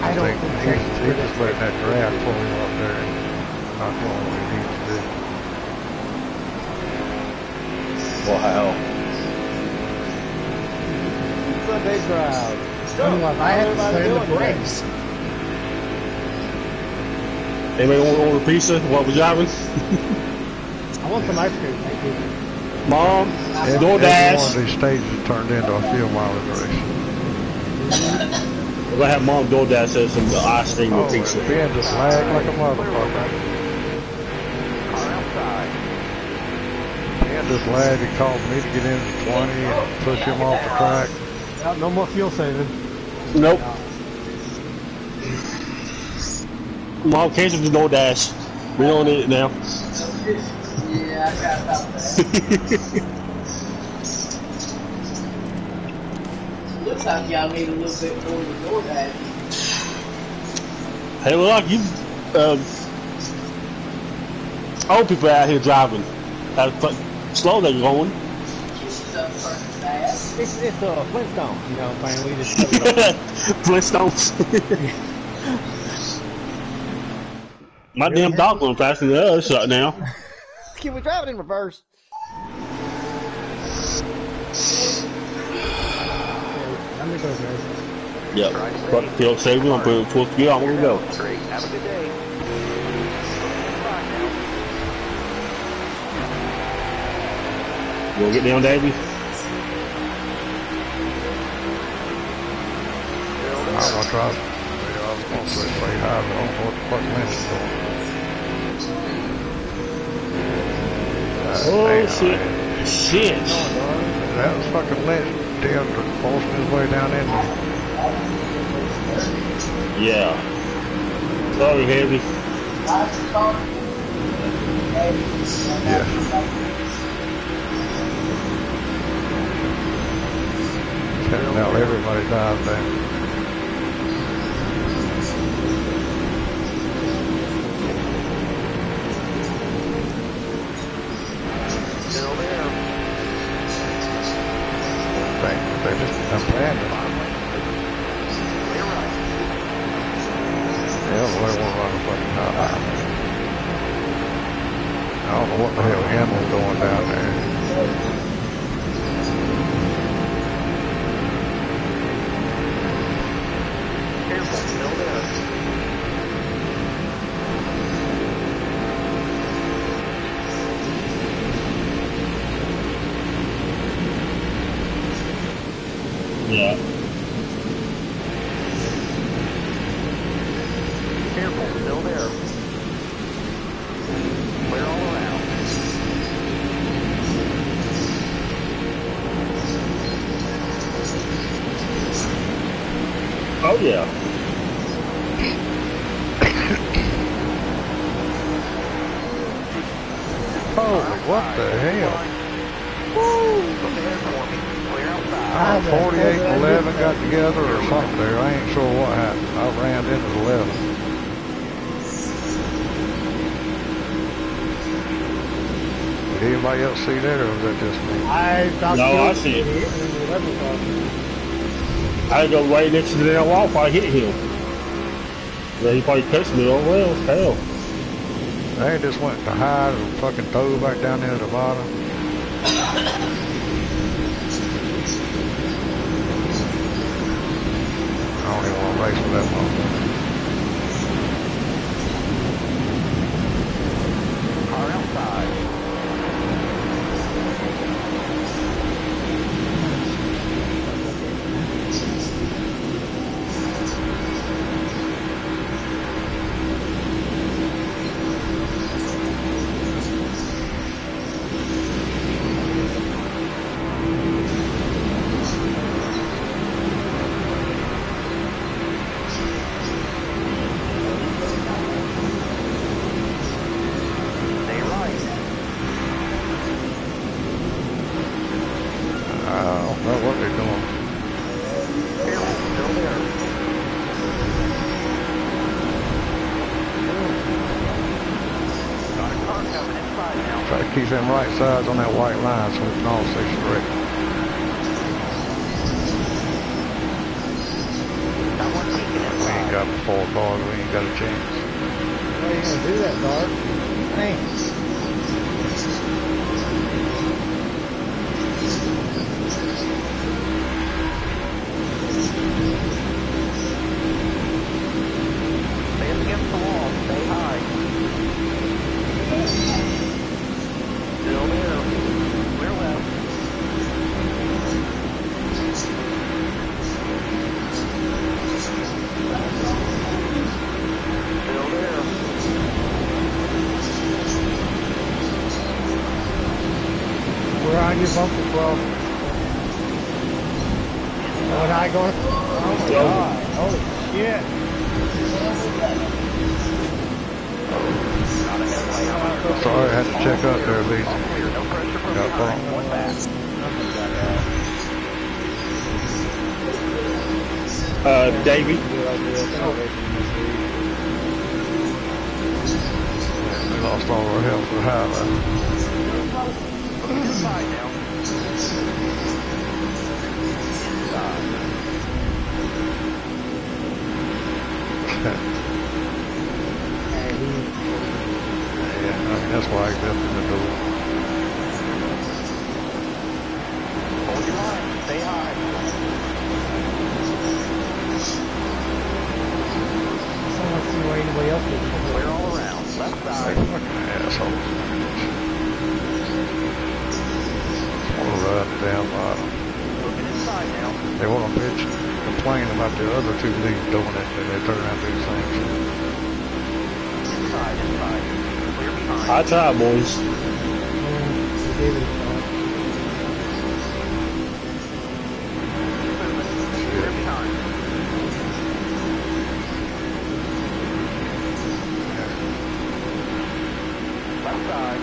just don't think think he's, Texas he's would just have letting that draft pull him up there and not doing what he needs to do. Wow. Sunday drive. I'm like, I had to Everybody slam the doing today? brakes. Anybody want to order pizza while we're driving? I want some ice cream, thank you. Mom, Every, every one of DoorDash. these stages turned into a field mileage race. We're gonna have Mom DoorDash us some ice cream Oh, with pizza. and Ben just lagged like a motherfucker. Car outside. Ben just lagged. He called me to get into twenty and push him off the track. Oh, no more fuel saving. Nope. Mom, cancel the DoorDash. We don't need it now. Yeah, I got about that. Looks like y'all made a little bit more than DoorDash. Hey, look like you, um, old people out here driving. How fu- slow they going. Kisses up first fast. It's, it's a Flintstone, you know what I'm saying? We just cut it off. Flintstones. My damn dog going faster than us right now. Can we drive it in reverse? Let me go, guys. Yep. Fuck the field saving. I'm putting full speed on. Where we go? Great. Have a good day. You wanna get down, Davey? I'm gonna try. Yeah, I was gonna say say hi, but I don't know what the fuck Lynch is doing. God Oh damn, shit! man. Shit! That was fucking Lynch down, forcing his way down in there. Yeah. Sorry, Heavy. Yeah. Now everybody dies down. Still there. They, they just abandoned. Clear right. Hell, they want to run a fucking hot line. I don't know what the hell Hamlin's going down there. Careful. Still there. Yeah. Careful. Still there. Clear all around. Oh yeah. Holy, what the hell? Prepare for me. Clear outside. forty-eight and eleven got together or something there. I ain't sure what happened. I ran into the eleven. Did anybody else see that, or was that just me? I stopped No, I fuel see it. and the eleven car. I go right next to the damn wall if I hit him. Yeah, he probably touched me. Oh well, hell. They just went to hide and fucking throw back down into the bottom. I don't even want to race with that motherfucker. Car outside. Stay right. I don't know what they're doing. Careful. Still there. Got a car coming inside now. Try to keep them right sides on that white line so we can all see straight. Someone taking We ain't inside. got before cars, we ain't got a chance. How are you gonna do that, Dark? Thanks. Stand against the wall. Stay high. Still there. Clear left. Still there. We're on your bumper, bro. Oh, and I going? Oh my Yo. god. Holy shit. Not a headlight. I'm on Sorry, I had to check up there, Lee. clear. No pressure from Got behind. bumped. One back. Uh, Davey. We lost all our help for the highway. Look inside now. Yeah, I mean, that's why I left in the door. Hold your line. Stay high. I don't see why anybody else would come Clear all around. Left They side. fucking assholes. Want to ride the damn bottom. Looking inside now. They want to bitch, complain about the other two leagues doing it, and they turn around and do the same shit. Inside, inside. Clear behind. I tried, boys. We gave it a shot. Clear behind. Left side.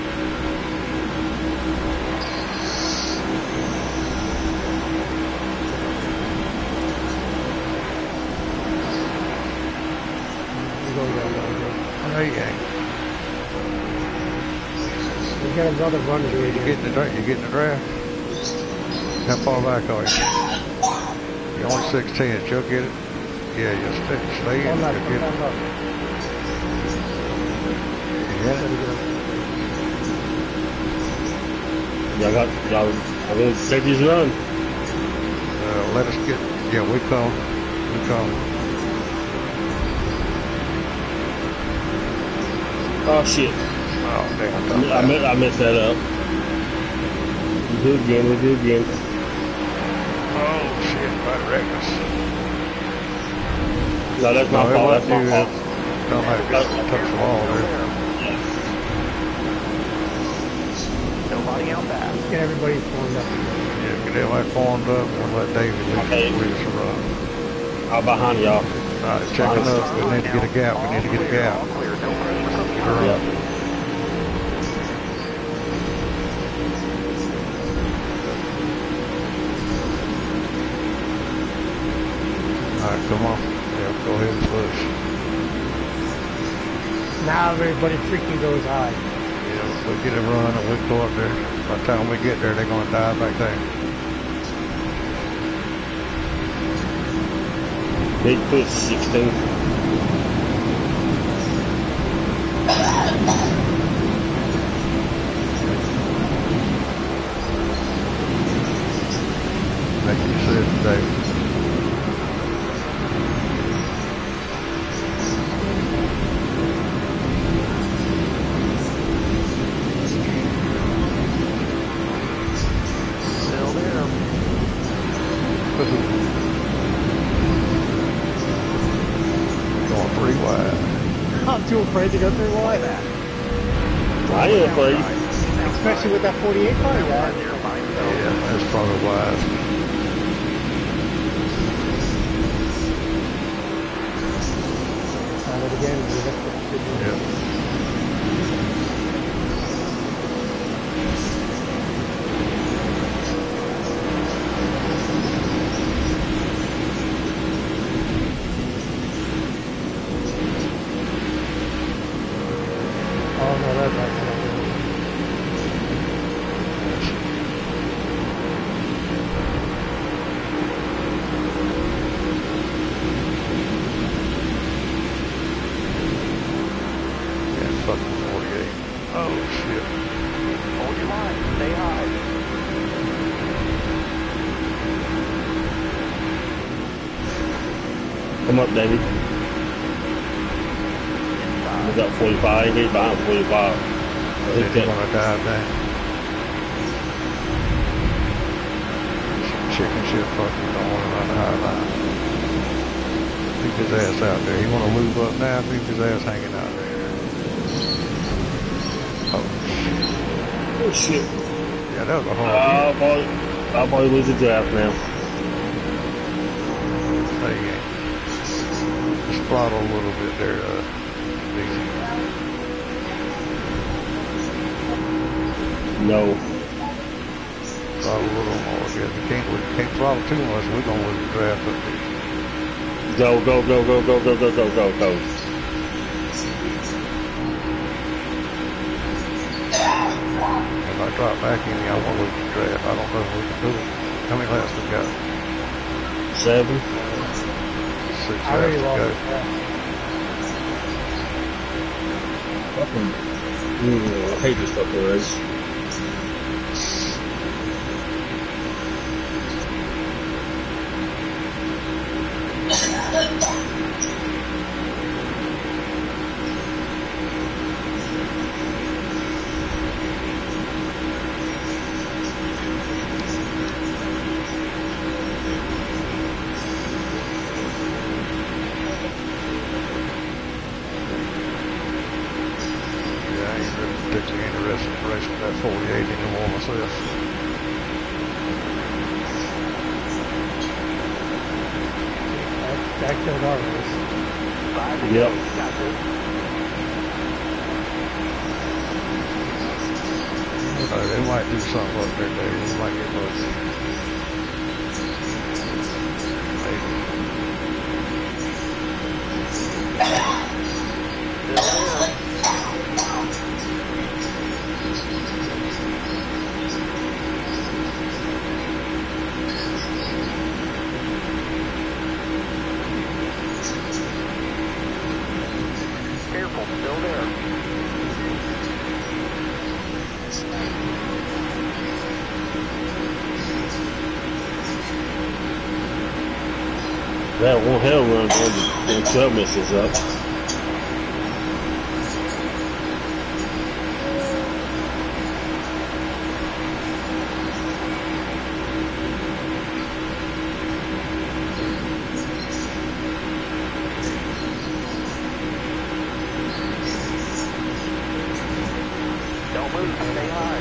You go down there. No, you ain't. We got another run to do You again. getting the draft? You getting the draft? How far back are you? You're only sixteen. You'll get it. Yeah, you'll stay, stay in. Come back, You'll come get it. back up. You get it? Y'all got, y'all, I'm gonna take these run. Uh, let us get. Yeah, we come. We come. Oh shit. Oh damn! I, mi- I, mi- I messed that up. We do it again, we do it again. Oh shit! About reckless. No, that's my No, it fault, that's wasn't my you. fault. Don't have to touch the wall there. Nobody out back. Get everybody formed up. Yeah, get everybody formed up and let David lead Okay. lead us around. I'm behind y'all. All right, checking up. We need to get a gap. We need to get a gap. All clear. No pressure from Get behind. around. Yep. All right, come on. Yeah, go ahead and push. Now everybody freaking goes high. Yeah, we'll get it running. We'll go up there. By the time we get there, they're going to die back there. Big push, sixteen. Make you sit, David. Still there. Going pretty wide. I'm too afraid to go through wide. I ain't afraid. Especially with that forty-eight car you got. There by himself. Yeah, that's probably wide. Try it again. We have to do it. Yeah. Oh no, that's not good. fucking forty-eight. Oh shit. Hold your line. Stay high. Come up, David. We got forty-five. I ain't getting behind forty-five. Is he gonna dive down? Some chicken shit fucking don't want to run the high line. Leave his ass out there. You wanna lube up now? Leave his ass hanging out there. Oh shit. Oh shit. Yeah, that was a hard I'll hit. probably, I'll probably lose the draft now. There you go. Just throttle a little bit there, uh, Lacey. No. Throttle a little more. Yeah, we can't, we can't throttle too much. We're gonna lose the draft up there. Go, go, go, go, go, go, go, go, go, go. If I drop back in, I won't lose the draft. I don't know if we can do it. How many laps we got? Seven. Six I already laps to lost go. the track. Fucking. Mm, I hate this fucking race. Yeah, I ain't really particularly interested in racing that forty-eight anymore myself. That, that killed our race. Five to Yep. go. You got this. Uh, they might do something up there, Dave. They might get lucky. Maybe. Still there. Careful. Still there. That one hell run going to trail misses up. Don't move. Stay high.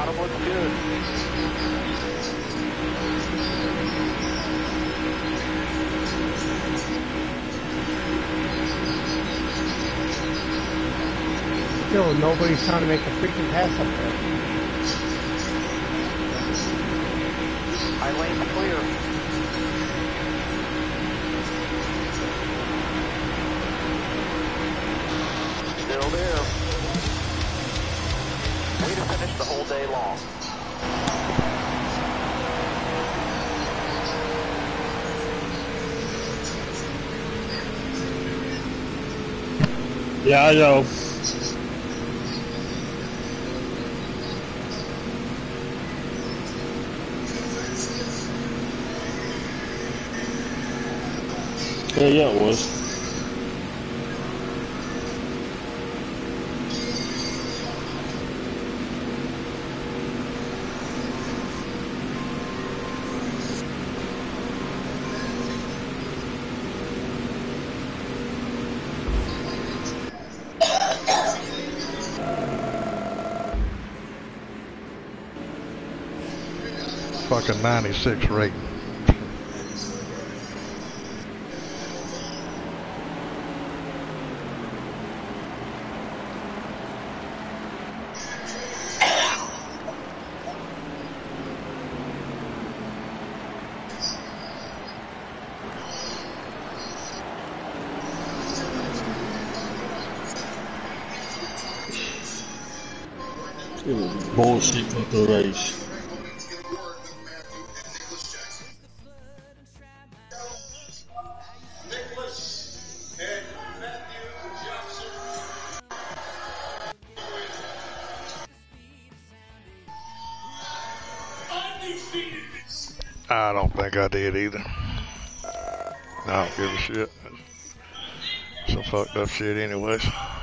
Bottom looks good. Still, nobody's trying to make a freaking pass up there. I lane's clear. Still there. Way to finish the whole day long. Yeah, I know. Yeah, yeah, it was. Fucking ninety-six rating. It was bullshit with the race. I don't think I did either. I don't give a shit. Some fucked up shit anyways.